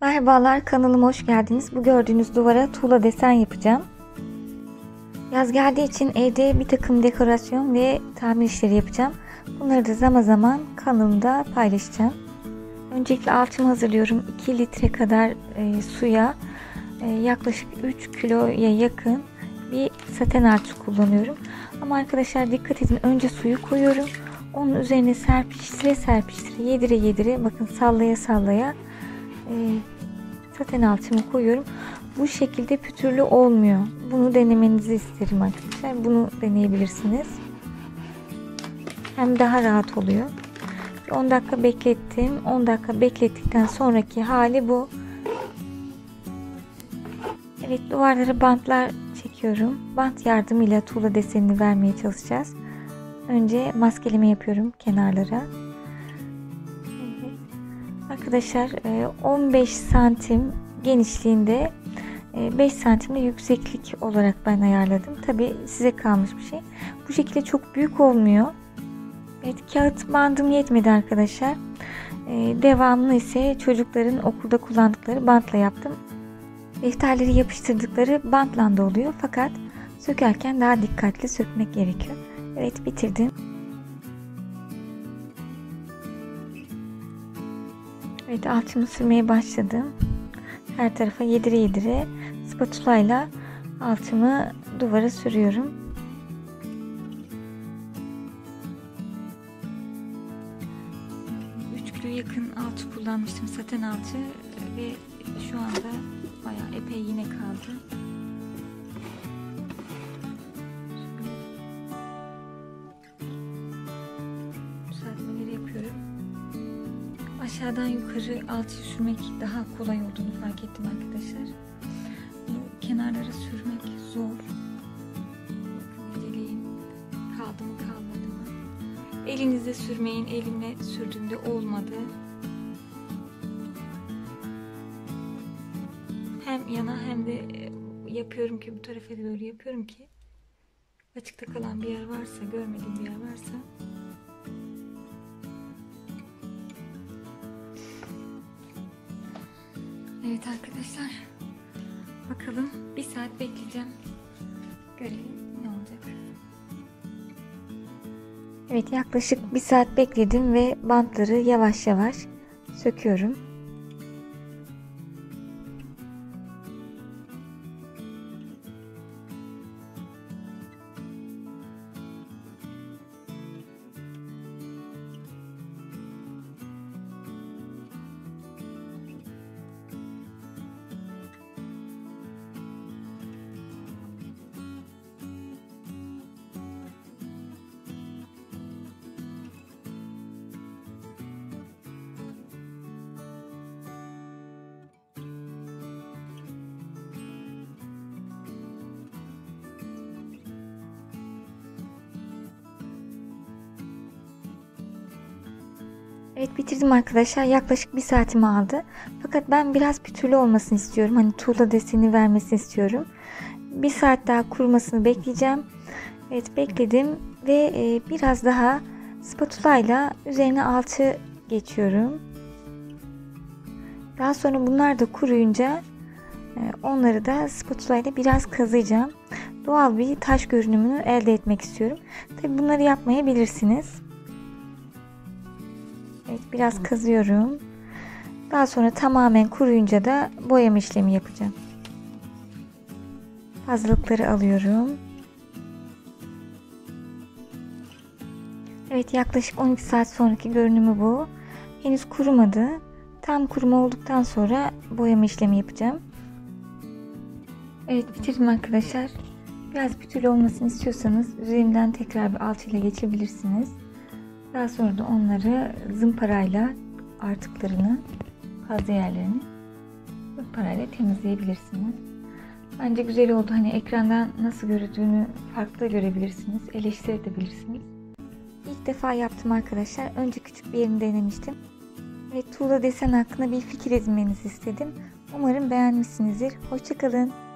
Merhabalar, kanalıma hoş geldiniz. Bu gördüğünüz duvara tuğla desen yapacağım. Yaz geldiği için evde bir takım dekorasyon ve tamir işleri yapacağım. Bunları da zaman zaman kanalımda paylaşacağım. Öncelikle alçımı hazırlıyorum. 2 litre kadar suya yaklaşık 3 kiloya yakın bir saten alçı kullanıyorum. Ama arkadaşlar dikkat edin, önce suyu koyuyorum. Onun üzerine serpiştire yedire bakın sallaya sallaya saten alçımı koyuyorum. Bu şekilde pütürlü olmuyor. Bunu denemenizi isterim arkadaşlar. Bunu deneyebilirsiniz. Hem daha rahat oluyor. 10 dakika beklettim. 10 dakika beklettikten sonraki hali bu. Evet, duvarlara bantlar çekiyorum. Bant yardımıyla tuğla desenini vermeye çalışacağız. Önce maskeleme yapıyorum kenarlara. Arkadaşlar 15 santim genişliğinde 5 santimde yükseklik olarak ben ayarladım. Tabi size kalmış bir şey. Bu şekilde çok büyük olmuyor. Evet, kağıt bandım yetmedi arkadaşlar. Devamını ise çocukların okulda kullandıkları bantla yaptım. Defterleri yapıştırdıkları bantla da oluyor. Fakat sökerken daha dikkatli sökmek gerekiyor. Evet, bitirdim. Evet, alçımı sürmeye başladım. Her tarafa yedire spatula ile alçımı duvara sürüyorum. Kiloya yakın alçı kullanmıştım, saten alçı, ve şu anda bayağı epey yine kaldı. Düzeltmeleri yapıyorum. Aşağıdan yukarı alçı sürmek daha kolay olduğunu fark ettim arkadaşlar. Bu kenarlara sürmek zor. Deleğin kaldı mı kalmadı mı? Elinizde sürmeyin. Elimle sürdüğümde olmadı. Hem yana hem de yapıyorum ki bu tarafa doğru yapıyorum ki açıkta kalan bir yer varsa, görmediğim bir yer varsa evet arkadaşlar, bakalım, bir saat bekleyeceğim, görelim ne olacak. Evet, yaklaşık bir saat bekledim ve bantları yavaş yavaş söküyorum. Evet, bitirdim arkadaşlar. Yaklaşık bir saatimi aldı. Fakat ben biraz pütürlü olmasını istiyorum. Hani tuğla deseni vermesini istiyorum. Bir saat daha kurumasını bekleyeceğim. Evet, bekledim ve biraz daha spatula ile üzerine alçı geçiyorum. Daha sonra bunlar da kuruyunca onları da spatula ile biraz kazıyacağım. Doğal bir taş görünümünü elde etmek istiyorum. Tabi bunları yapmayabilirsiniz. Evet, biraz kazıyorum. Daha sonra tamamen kuruyunca da boyama işlemi yapacağım. Fazlalıkları alıyorum. Evet, yaklaşık 12 saat sonraki görünümü bu. Henüz kurumadı. Tam kuruma olduktan sonra boyama işlemi yapacağım. Evet, bitirdim arkadaşlar. Biraz pütürlü olmasını istiyorsanız üzerinden tekrar bir alçıyla geçebilirsiniz. Daha sonra da onları zımparayla artıklarını, fazla yerlerini zımparayla temizleyebilirsiniz. Bence güzel oldu. Hani ekrandan nasıl göründüğünü farklı görebilirsiniz. Eleştirebilirsiniz. İlk defa yaptım arkadaşlar. Önce küçük bir yerini denemiştim. Ve tuğla desen hakkında bir fikir edinmenizi istedim. Umarım beğenmişsinizdir. Hoşça kalın.